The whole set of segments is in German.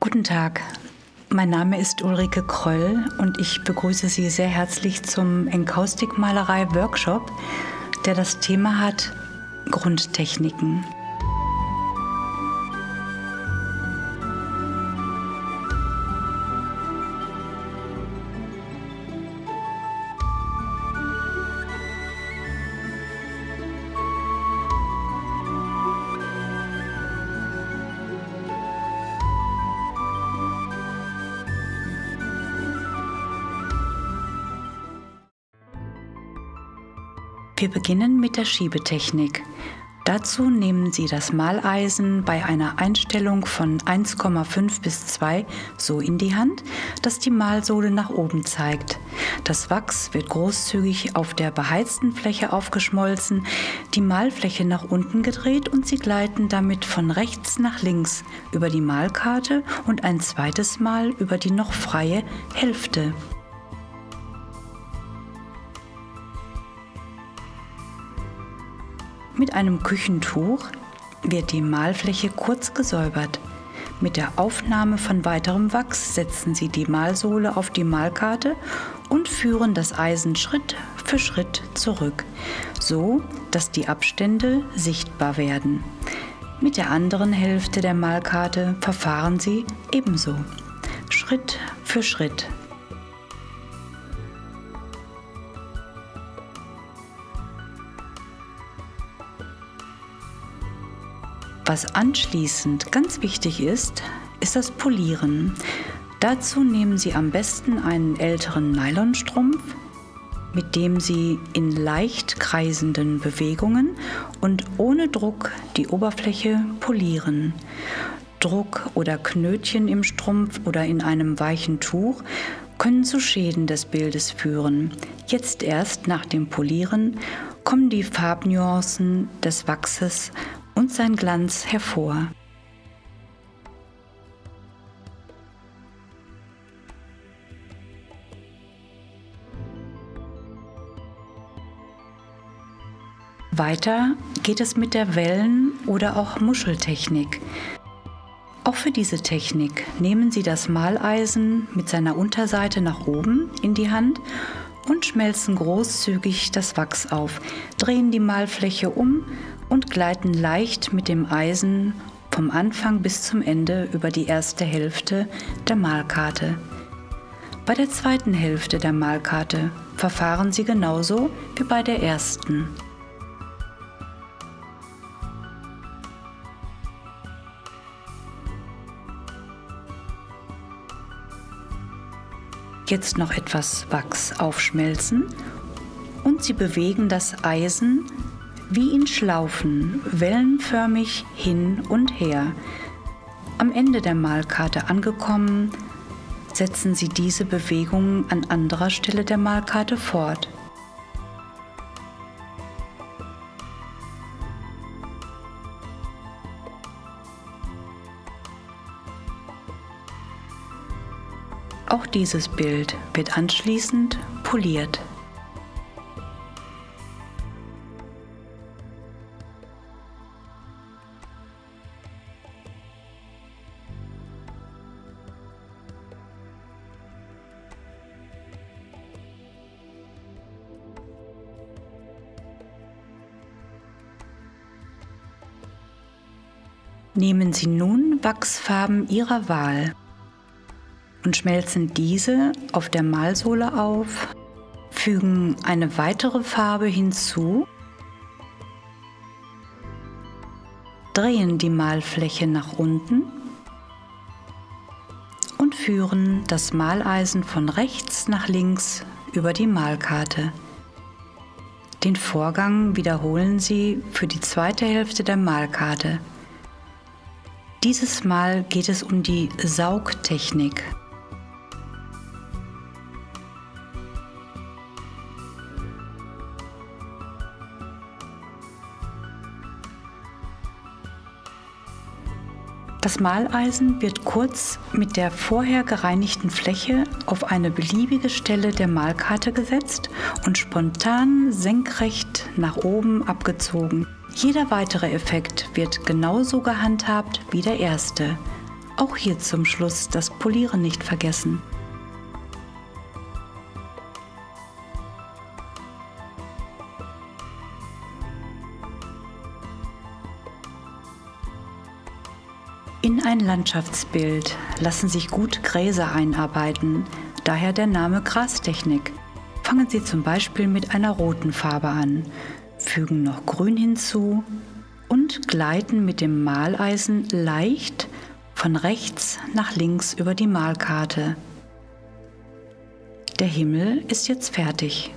Guten Tag, mein Name ist Ulrike Kröll und ich begrüße Sie sehr herzlich zum Enkaustikmalerei-Workshop, der das Thema hat Grundtechniken. Wir beginnen mit der Schiebetechnik. Dazu nehmen Sie das Maleisen bei einer Einstellung von 1,5 bis 2 so in die Hand, dass die Malsohle nach oben zeigt. Das Wachs wird großzügig auf der beheizten Fläche aufgeschmolzen, die Malfläche nach unten gedreht und Sie gleiten damit von rechts nach links über die Malkarte und ein zweites Mal über die noch freie Hälfte. Mit einem Küchentuch wird die Malfläche kurz gesäubert. Mit der Aufnahme von weiterem Wachs setzen Sie die Malsohle auf die Malkarte und führen das Eisen Schritt für Schritt zurück, so dass die Abstände sichtbar werden. Mit der anderen Hälfte der Malkarte verfahren Sie ebenso, Schritt für Schritt. Was anschließend ganz wichtig ist, ist das Polieren. Dazu nehmen Sie am besten einen älteren Nylonstrumpf, mit dem Sie in leicht kreisenden Bewegungen und ohne Druck die Oberfläche polieren. Druck oder Knötchen im Strumpf oder in einem weichen Tuch können zu Schäden des Bildes führen. Jetzt erst nach dem Polieren kommen die Farbnuancen des Wachses und sein Glanz hervor. Weiter geht es mit der Wellen- oder auch Muscheltechnik. Auch für diese Technik nehmen Sie das Maleisen mit seiner Unterseite nach oben in die Hand und schmelzen großzügig das Wachs auf, drehen die Malfläche um und gleiten leicht mit dem Eisen vom Anfang bis zum Ende über die erste Hälfte der Malkarte. Bei der zweiten Hälfte der Malkarte verfahren Sie genauso wie bei der ersten. Jetzt noch etwas Wachs aufschmelzen und Sie bewegen das Eisen wie in Schlaufen, wellenförmig hin und her. Am Ende der Malkarte angekommen, setzen Sie diese Bewegung an anderer Stelle der Malkarte fort. Auch dieses Bild wird anschließend poliert. Nehmen Sie nun Wachsfarben Ihrer Wahl und schmelzen diese auf der Malsohle auf, fügen eine weitere Farbe hinzu, drehen die Malfläche nach unten und führen das Maleisen von rechts nach links über die Malkarte. Den Vorgang wiederholen Sie für die zweite Hälfte der Malkarte. Dieses Mal geht es um die Saugtechnik. Das Maleisen wird kurz mit der vorher gereinigten Fläche auf eine beliebige Stelle der Malkarte gesetzt und spontan senkrecht nach oben abgezogen. Jeder weitere Effekt wird genauso gehandhabt wie der erste. Auch hier zum Schluss das Polieren nicht vergessen. In ein Landschaftsbild lassen sich gut Gräser einarbeiten, daher der Name Grastechnik. Fangen Sie zum Beispiel mit einer roten Farbe an, fügen noch Grün hinzu und gleiten mit dem Maleisen leicht von rechts nach links über die Malkarte. Der Himmel ist jetzt fertig.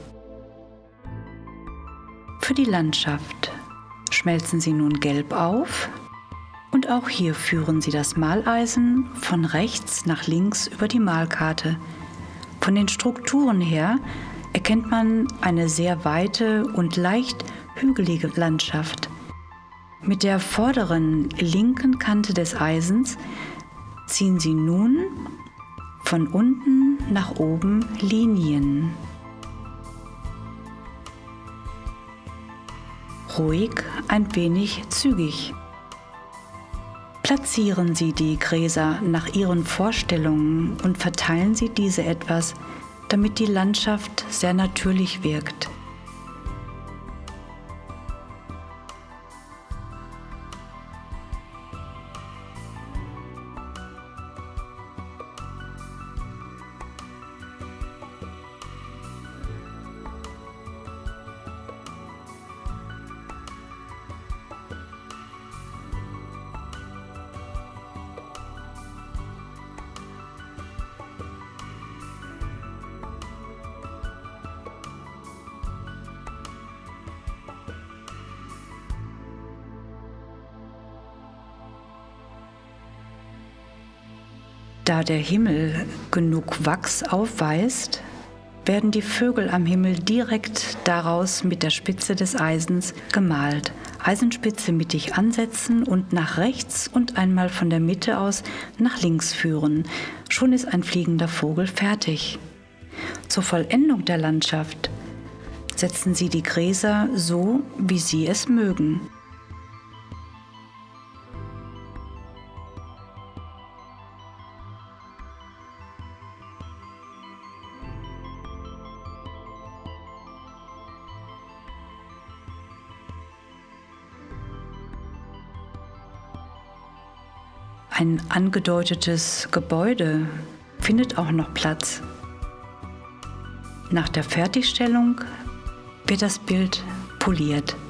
Für die Landschaft schmelzen Sie nun gelb auf und auch hier führen Sie das Maleisen von rechts nach links über die Malkarte. Von den Strukturen her erkennt man eine sehr weite und leicht hügelige Landschaft. Mit der vorderen linken Kante des Eisens ziehen Sie nun von unten nach oben Linien. Ruhig, ein wenig zügig. Platzieren Sie die Gräser nach Ihren Vorstellungen und verteilen Sie diese etwas, damit die Landschaft sehr natürlich wirkt. Da der Himmel genug Wachs aufweist, werden die Vögel am Himmel direkt daraus mit der Spitze des Eisens gemalt. Eisenspitze mittig ansetzen und nach rechts und einmal von der Mitte aus nach links führen. Schon ist ein fliegender Vogel fertig. Zur Vollendung der Landschaft setzen Sie die Gräser so, wie Sie es mögen. Ein angedeutetes Gebäude findet auch noch Platz. Nach der Fertigstellung wird das Bild poliert.